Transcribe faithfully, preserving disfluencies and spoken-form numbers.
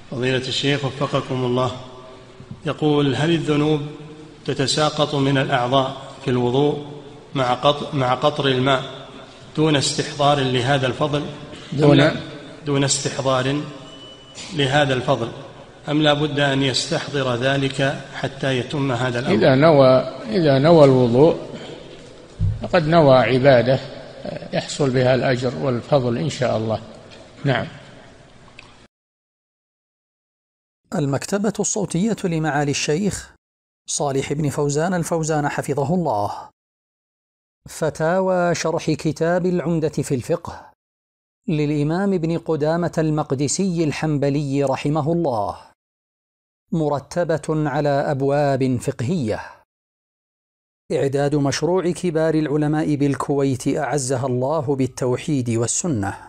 فضيلة الشيخ وفقكم الله، يقول: هل الذنوب تتساقط من الأعضاء في الوضوء مع قطر, مع قطر الماء دون استحضار لهذا الفضل دون, دون استحضار لهذا الفضل أم لا بد أن يستحضر ذلك حتى يتم هذا الأمر؟ إذا نوى, إذا نوى الوضوء فقد نوى عبادة يحصل بها الأجر والفضل إن شاء الله. نعم. المكتبة الصوتية لمعالي الشيخ صالح بن فوزان الفوزان حفظه الله. فتاوى شرح كتاب العمدة في الفقه للإمام ابن قدامة المقدسي الحنبلي رحمه الله، مرتبة على أبواب فقهية. إعداد مشروع كبار العلماء بالكويت أعزها الله بالتوحيد والسنة.